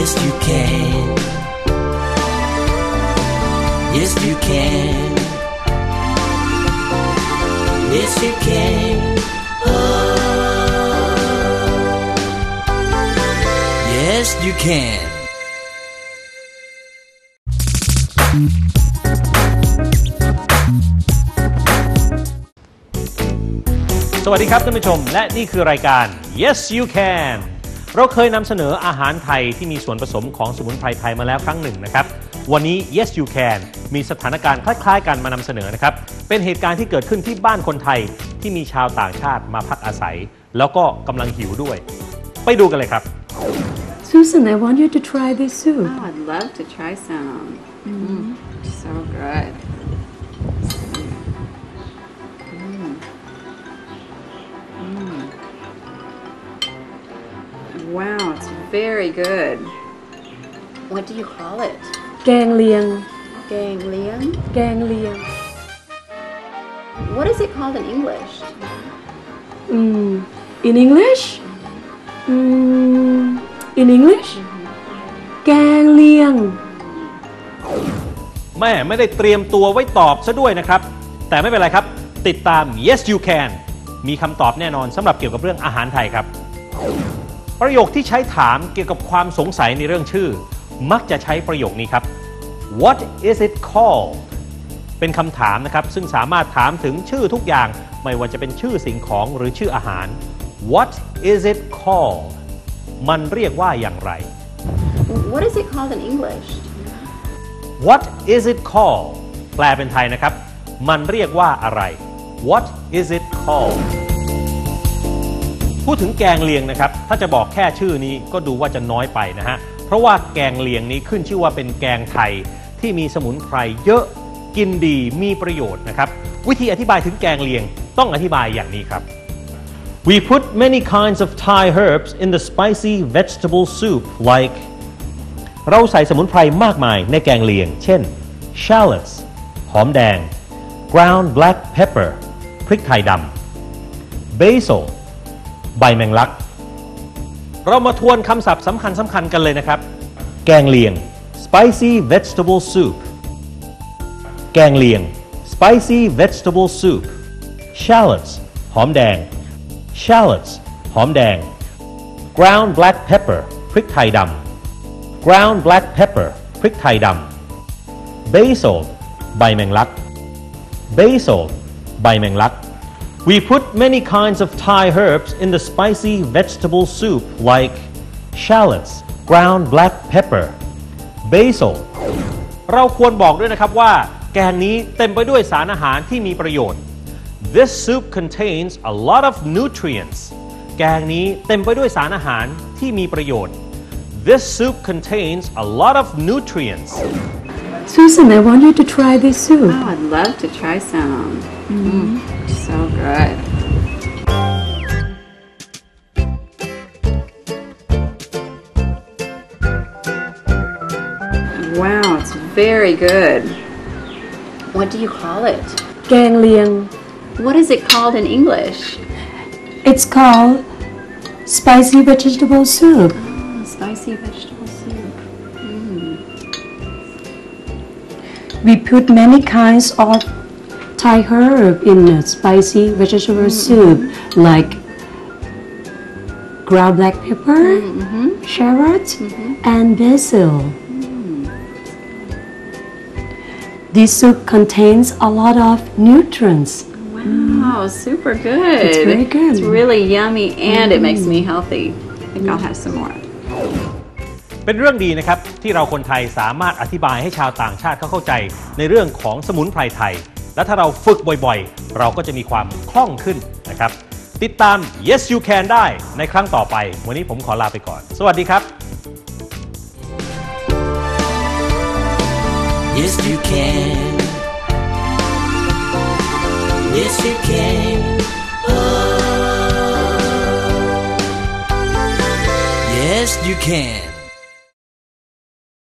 Yes you can Yes you can Yes you can oh Yes you can สวัสดีครับท่านผู้ชมและนี่คือรายการ Yes You Can เราเคยนำเสนออาหารไทยที่มีส่วนผสมของสมุนไพรไทยมาแล้วครั้งหนึ่งนะครับวันนี้ Yes You Can มีสถานการณ์คล้ายๆกันมานำเสนอนะครับเป็นเหตุการณ์ที่เกิดขึ้นที่บ้านคนไทยที่มีชาวต่างชาติมาพักอาศัยแล้วก็กำลังหิวด้วยไปดูกันเลยครับ Susan, I want you to try this soup. Oh, I'd love to try some. So good. Wow, it's very good. What do you call it? แกงเลียง Gang liang? แกงเลียง What is it called in English? In English? In English? แกงเลียงแม่ไม่ได้เตรียมตัวไว้ตอบซะด้วยนะครับแต่ไม่เป็นไรครับติดตาม Yes You Can มีคำตอบแน่นอนสำหรับเกี่ยวกับเรื่องอาหารไทยครับประโยคที่ใช้ถามเกี่ยวกับความสงสัยในเรื่องชื่อมักจะใช้ประโยคนี้ครับ What is it called เป็นคำถามนะครับซึ่งสามารถถามถึงชื่อทุกอย่างไม่ว่าจะเป็นชื่อสิ่งของหรือชื่ออาหาร What is it called มันเรียกว่าอย่างไร What is it called in English? What is it called แปลเป็นไทยนะครับมันเรียกว่าอะไร What is it called พูดถึงแกงเลียงนะครับถ้าจะบอกแค่ชื่อนี้ก็ดูว่าจะน้อยไปนะฮะเพราะว่าแกงเลียงนี้ขึ้นชื่อว่าเป็นแกงไทยที่มีสมุนไพรเยอะกินดีมีประโยชน์นะครับวิธีอธิบายถึงแกงเลียงต้องอธิบายอย่างนี้ครับ We put many kinds of Thai herbs in the spicy vegetable soup like เราใส่สมุนไพรมากมายในแกงเลียงเช่น shallots หอมแดง ground black pepper พริกไทยดำ basil ใบแมงลักเรามาทวนคำศัพท์สำคัญกันเลยนะครับแกงเลียง spicy vegetable soup แกงเลียง spicy vegetable soup shallots หอมแดง shallots หอมแดง ground black pepper พริกไทยดำ ground black pepper พริกไทยดำ basil ใบแมงลัก basil ใบแมงลัก We put many kinds of Thai herbs in the spicy vegetable soup like shallots, ground black pepper, basil เราควรบอกด้วยนะครับว่าแกงนี้เต็มไปด้วยสารอาหารที่มีประโยชน์ This soup contains a lot of nutrients แกงนี้เต็มไปด้วยสารอาหารที่มีประโยชน์ This soup contains a lot of nutrients Susan, I want you to try this soup. Oh, I'd love to try some. So good. Wow, it's very good. What do you call it? แกงเลียง What is it called in English? It's called spicy vegetable soup. Oh, spicy vegetable soup. We put many kinds of Thai herb in a spicy vegetable soup like ground black pepper, shallot, and basil. This soup contains a lot of nutrients. Wow, super good. It's very good. It's really yummy and it makes me healthy. I think I'll have some more. เป็นเรื่องดีนะครับที่เราคนไทยสามารถอธิบายให้ชาวต่างชาติเขาเข้าใจในเรื่องของสมุนไพรไทยและถ้าเราฝึกบ่อยๆเราก็จะมีความคล่องขึ้นนะครับติดตาม Yes You Can ได้ในครั้งต่อไปวันนี้ผมขอลาไปก่อนสวัสดีครับ Yes you can Yes you can oh Yes you can